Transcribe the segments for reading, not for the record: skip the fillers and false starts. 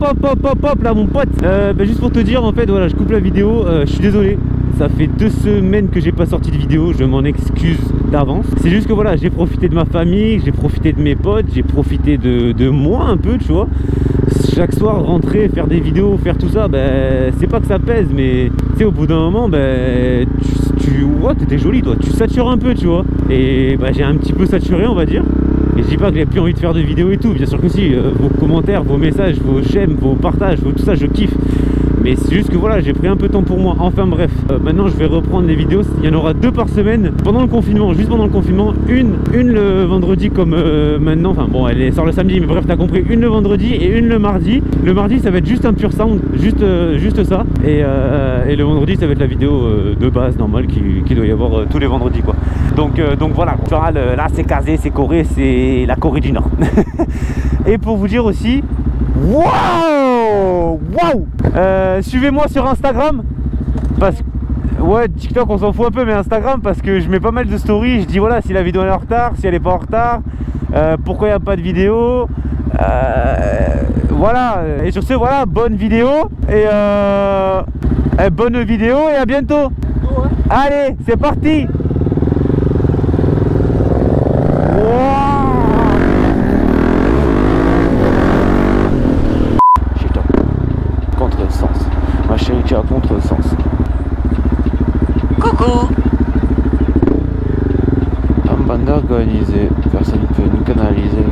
hop là mon pote. Juste pour te dire en fait, voilà, je coupe la vidéo, je suis désolé. Ça fait 2 semaines que j'ai pas sorti de vidéo, je m'en excuse d'avance. C'est juste que voilà, j'ai profité de ma famille, j'ai profité de mes potes, j'ai profité de moi un peu, tu vois. Chaque soir rentrer, faire des vidéos, faire tout ça, c'est pas que ça pèse, mais tu sais, au bout d'un moment, t'étais joli toi, tu satures un peu, tu vois. Et j'ai un petit peu saturé, on va dire. Et je dis pas que j'ai plus envie de faire de vidéos et tout, bien sûr que si, vos commentaires, vos messages, vos j'aime, vos partages, tout ça, je kiffe. Mais c'est juste que voilà, j'ai pris un peu de temps pour moi. Enfin bref, maintenant je vais reprendre les vidéos. Il y en aura 2 par semaine pendant le confinement, juste pendant le confinement. Une le vendredi comme maintenant. Enfin bon, elle sort le samedi, mais bref, t'as compris. Une le vendredi et une le mardi. Le mardi, ça va être juste un pur sound, juste ça. Et le vendredi, ça va être la vidéo de base normale qui doit y avoir tous les vendredis, quoi. Donc voilà. Là, c'est casé, c'est Corée, c'est la Corée du Nord. Et pour vous dire aussi, waouh, suivez-moi sur Instagram parce que ouais, TikTok on s'en fout un peu, mais Instagram parce que je mets pas mal de stories. Je dis voilà, si la vidéo est en retard, si elle est pas en retard, pourquoi il n'y a pas de vidéo, voilà. Et sur ce, voilà, bonne vidéo et bonne vidéo et à bientôt. Ouais. Allez, c'est parti. Ma chérie qui est à contre-sens. Coucou. Un bande organisée, personne ne peut nous canaliser.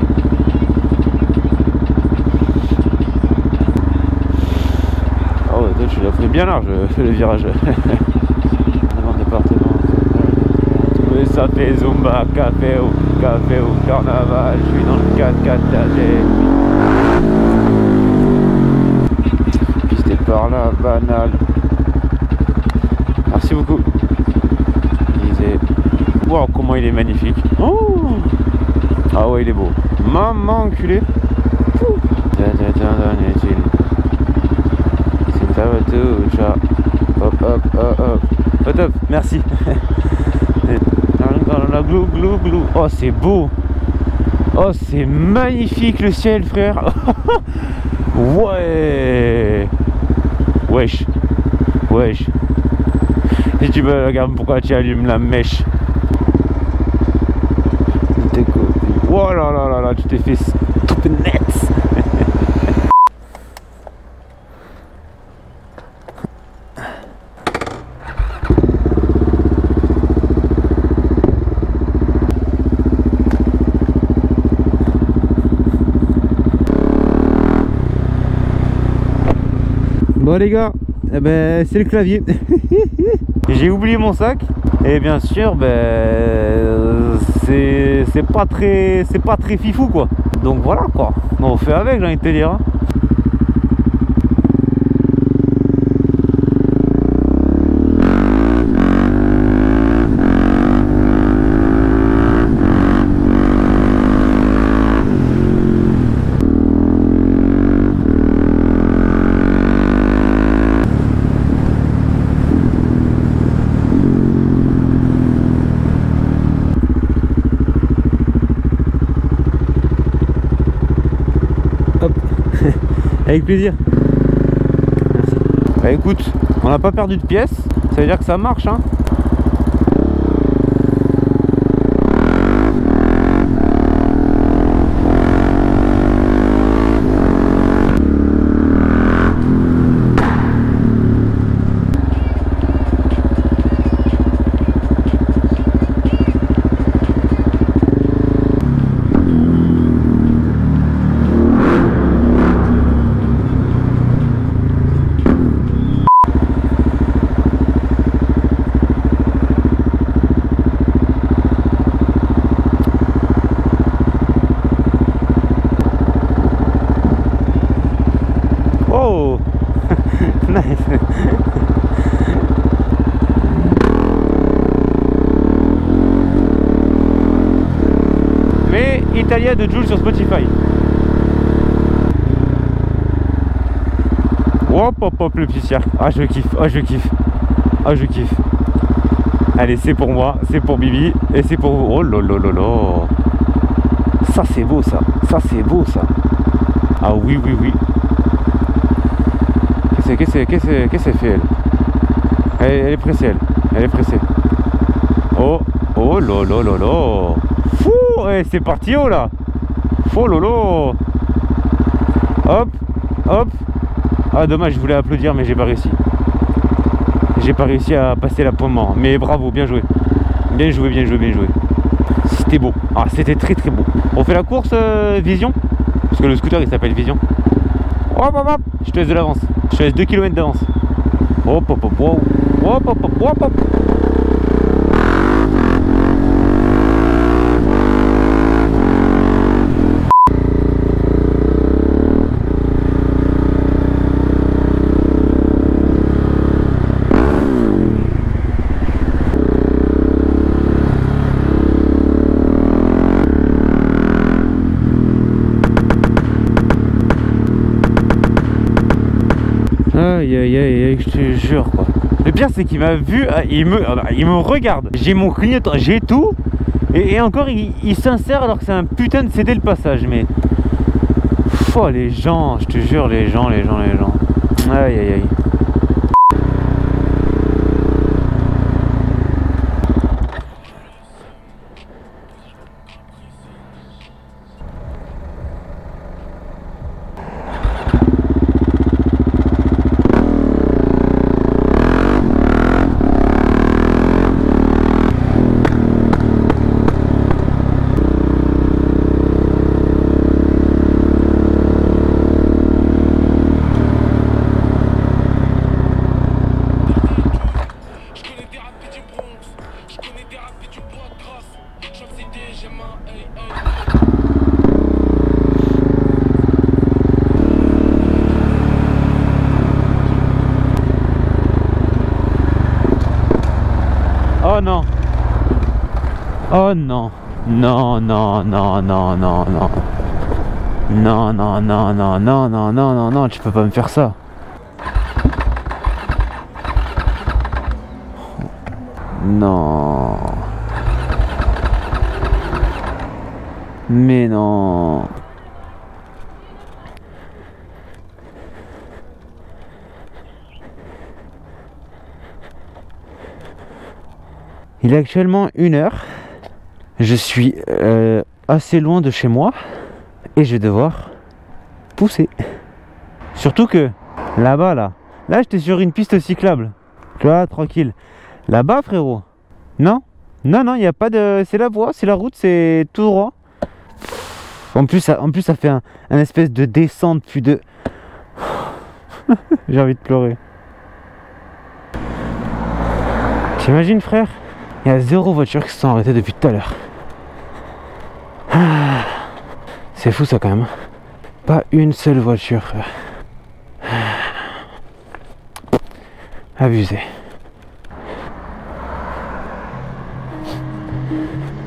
Oh ouais, tu l'as pris bien large le virage. Devant le département. Oui, ça fait Zumba, café au carnaval. Je suis dans le 4x4 par là, banal. Merci beaucoup. Wow, comment il est magnifique. Oh, ah ouais, il est beau. Maman enculé. Hop, hop, merci. Oh, c'est beau. Oh, c'est magnifique le ciel, frère. Ouais. Wesh. Si tu veux, regarde pourquoi tu allumes la mèche. Oh là là, tu t'es fait stop net. Bon les gars, c'est le clavier. J'ai oublié mon sac et bien sûr c'est pas très fifou quoi. Donc voilà quoi. On fait avec, j'ai envie de te dire. Avec plaisir. Merci. Bah écoute, on n'a pas perdu de pièces, ça veut dire que ça marche hein. Oh nice. Mais Italia de Jules sur Spotify. Hop hop hop le petit cirque. Ah je kiffe, ah je kiffe. Ah je kiffe. Allez c'est pour moi, c'est pour Bibi et c'est pour vous. Oh lolololo. Ça c'est beau ça. Ça c'est beau ça. Ah oui oui oui. qu'elle fait elle est pressée elle est pressée. Oh lolo. Fou, c'est parti oh là. Oh lolo. Hop. Ah dommage, je voulais applaudir mais j'ai pas réussi. J'ai pas réussi à passer la pomme mort. Mais bravo, bien joué. Bien joué. C'était beau. Ah, c'était très beau. On fait la course Vision. Parce que le scooter il s'appelle Vision. Hop. Je te laisse de l'avance. Je te laisse 2 km d'avance. Hop. Aïe, je te jure quoi. Le pire c'est qu'il m'a vu, il me regarde. J'ai mon clignotant, j'ai tout. Et encore il s'insère alors que c'est un putain de céder le passage. Mais oh les gens, je te jure les gens. Aïe. Oh non. Oh non. Non. Non, tu peux pas me faire ça. Non. Mais non. Il est actuellement 1h. Je suis assez loin de chez moi et je vais devoir pousser. Surtout que là-bas, là j'étais sur une piste cyclable. Tu vois, tranquille. Là-bas, frérot. Non, il n'y a pas de. C'est la voie, c'est la route, c'est tout droit. En plus, ça fait un espèce de descente, puis de. J'ai envie de pleurer. T'imagines, frère? Il y a 0 voitures qui se sont arrêtées depuis tout à l'heure. C'est fou ça quand même. Pas une seule voiture, frère. Abusé.